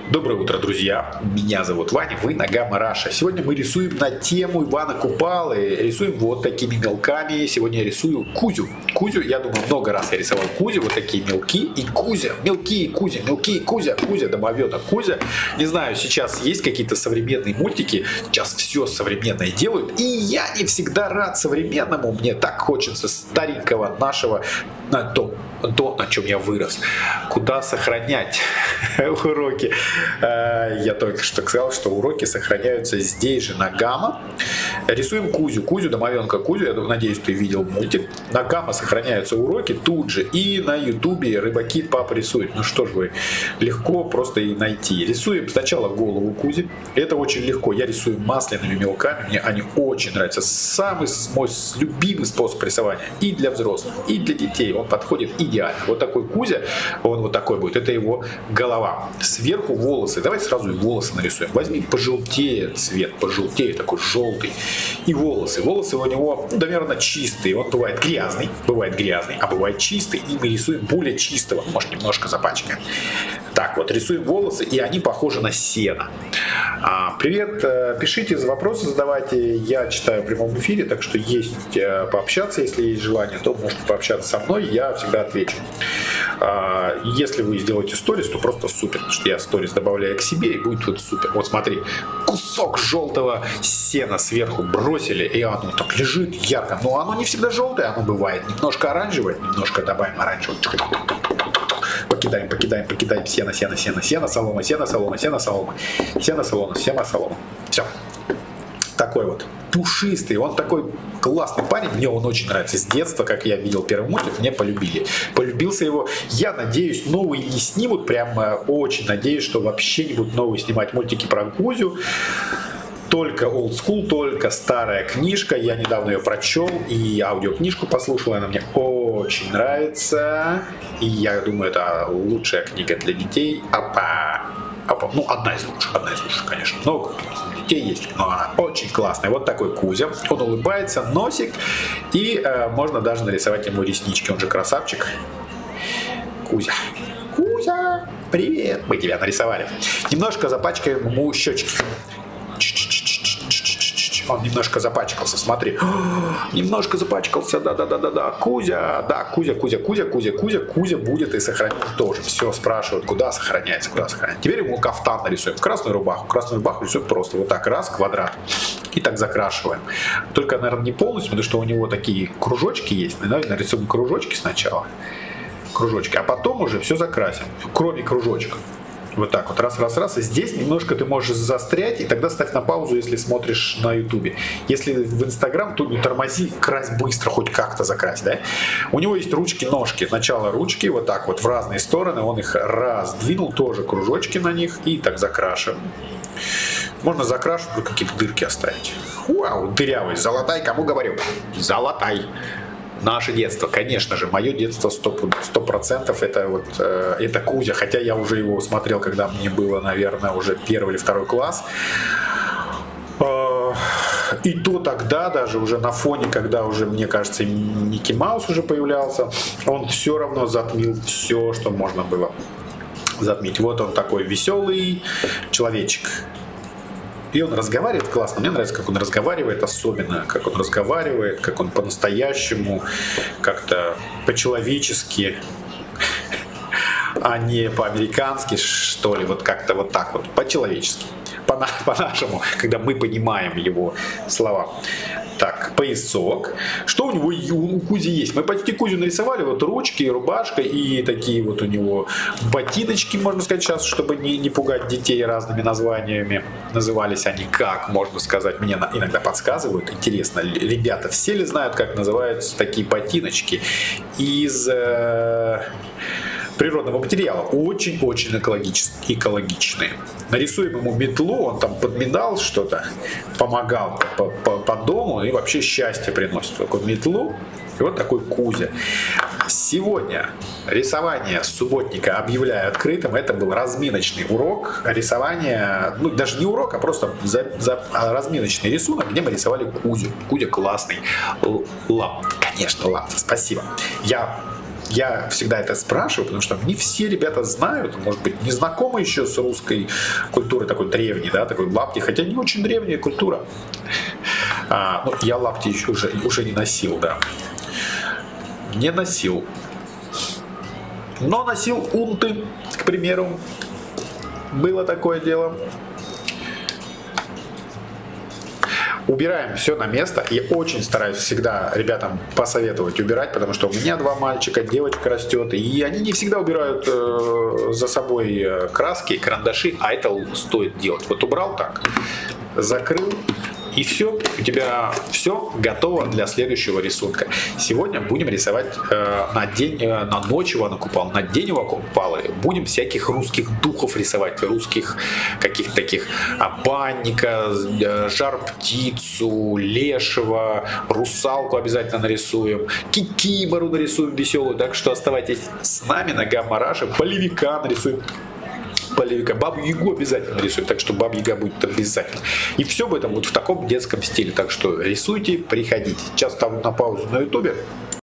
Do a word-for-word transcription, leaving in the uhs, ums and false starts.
Доброе утро, друзья! Меня зовут Ваня, вы на Гамма Раша. Сегодня мы рисуем на тему Ивана Купалы. Рисуем вот такими мелками. Сегодня я рисую Кузю. Кузю, я думаю, много раз я рисовал Кузю. Вот такие мелки и Кузя. Мелкие Кузя, мелкие Кузя. Кузя, домовёнок Кузя. Не знаю, сейчас есть какие-то современные мультики. Сейчас все современное делают. И я не всегда рад современному. Мне так хочется старенького нашего, на то, то, на чем я вырос. Куда сохранять уроки. Я только что сказал, что уроки сохраняются здесь же, на Гамма. Рисуем Кузю. Кузю, домовенка Кузю. Я надеюсь, ты видел мультик. На Гамма сохраняются уроки тут же. И на Ютубе Рыбаки папа рисует. Ну что ж вы, легко просто и найти. Рисуем сначала голову Кузи. Это очень легко. Я рисую масляными мелками. Мне они очень нравятся. Самый мой любимый способ рисования. И для взрослых, и для детей. Он подходит идеально. Вот такой Кузя, он вот такой будет. Это его голова. Сверху волосы. Давайте сразу и волосы нарисуем. Возьми пожелтее цвет, пожелтее, такой желтый. И волосы. Волосы у него, ну, наверное, чистые. Он бывает грязный, бывает грязный, а бывает чистый. И мы рисуем более чистого. Может, немножко запачкаем. Так вот, рисуем волосы, и они похожи на сено. А, привет, пишите, вопросы задавайте. Я читаю в прямом эфире, так что есть пообщаться, если есть желание, то можете пообщаться со мной, я всегда отвечу. А, если вы сделаете сторис, то просто супер, потому что я сторис добавляю к себе, и будет вот супер. Вот смотри, кусок желтого сена сверху бросили, и оно так лежит ярко. Но оно не всегда желтое, оно бывает немножко оранжевое, немножко добавим оранжевое. Покидаем, покидаем, покидаем сено, сено, сено, сено, солома, сено, солома, сено, солома, сено, солома, сено, солома. Все. Такой вот пушистый, он такой классный парень, мне он очень нравится с детства, как я видел первый мультик, мне полюбили. Полюбился его. Я надеюсь, новые не снимут, прям очень надеюсь, что вообще не будут новые снимать мультики про Кузю. Только old school, только старая книжка. Я недавно ее прочел и аудиокнижку послушал. Она мне очень нравится. И я думаю, это лучшая книга для детей. Опа. Опа. Ну, одна из лучших. Одна из лучших, конечно. Но у детей есть. Но она очень классная. Вот такой Кузя. Он улыбается, носик. И э, можно даже нарисовать ему реснички. Он же красавчик. Кузя. Кузя. Привет. Мы тебя нарисовали. Немножко запачкаем ему щечки. Он немножко запачкался, смотри. Немножко запачкался, да-да-да-да-да. Кузя, да, Кузя, Кузя, Кузя, Кузя, Кузя, Кузя будет и сохранить тоже. Все, спрашивают, куда сохраняется, куда сохраняется. Теперь ему кафтан нарисуем, красную рубаху. Красную рубаху рисуем просто вот так, раз, квадрат. И так закрашиваем. Только, наверное, не полностью, потому что у него такие кружочки есть. Давайте нарисуем кружочки сначала. Кружочки, а потом уже все закрасим, кроме кружочков. Вот так вот, раз, раз, раз. И здесь немножко ты можешь застрять, и тогда ставь на паузу, если смотришь на ютубе. Если в инстаграм, то не тормози, крась быстро, хоть как-то закрась, да? У него есть ручки-ножки. Сначала ручки, вот так вот, в разные стороны. Он их раздвинул, тоже кружочки на них, и так закрашиваем. Можно закрашивать, только какие-то дырки оставить. Вау, дырявый, золотай, кому говорю? Золотай. Наше детство, конечно же, мое детство сто процентов это вот э, это Кузя, хотя я уже его смотрел, когда мне было, наверное, уже первый или второй класс. Э, и то тогда даже уже на фоне, когда уже, мне кажется, Микки Маус уже появлялся, он все равно затмил все, что можно было затмить. Вот он такой веселый человечек. И он разговаривает классно. Мне нравится, как он разговаривает, особенно как он разговаривает, как он по-настоящему, как-то по-человечески, а не по-американски, что ли, вот как-то вот так вот, по-человечески, по-нашему, когда мы понимаем его слова. Так, поясок. Что у него у Кузи есть? Мы почти Кузю нарисовали, вот ручки, рубашка и такие вот у него ботиночки, можно сказать сейчас, чтобы не, не пугать детей разными названиями. Назывались они как, можно сказать, мне иногда подсказывают. Интересно, ребята все ли знают, как называются такие ботиночки из э, природного материала? Очень-очень экологичные. Нарисуем ему метлу, он там подминал что-то, помогал по, по, по дому и вообще счастье приносит. Такую метлу и вот такой Кузя. Сегодня рисование субботника объявляю открытым. Это был разминочный урок рисования, ну даже не урок, а просто за, за, разминочный рисунок, где мы рисовали Кузю. Кузя классный. Лап, конечно, ладно, спасибо. Я Я всегда это спрашиваю, потому что не все ребята знают, может быть, не знакомы еще с русской культурой такой древней, да, такой лапти, хотя не очень древняя культура. А, ну, я лапти еще уже, уже не носил, да. Не носил. Но носил унты, к примеру. Было такое дело. Убираем все на место. Я очень стараюсь всегда ребятам посоветовать убирать, потому что у меня два мальчика, девочка растет, и они не всегда убирают э, за собой краски, карандаши, а это стоит делать. Вот убрал так, закрыл, и все, у тебя все готово для следующего рисунка. Сегодня будем рисовать э, на день, э, на ночь Ивана Купала, на день Ивана Купала. Будем всяких русских духов рисовать, русских каких-то таких а, банника, э, жар-птицу, лешего, русалку обязательно нарисуем, кикимору нарисуем веселую. Так что оставайтесь с нами на Гамма-Раше, полевика нарисуем. Полевика. Бабу-Ягу обязательно рисуем, так что Баба-Яга будет обязательно. И все в этом будет в таком детском стиле. Так что рисуйте, приходите. Сейчас ставлю на паузу на ютубе.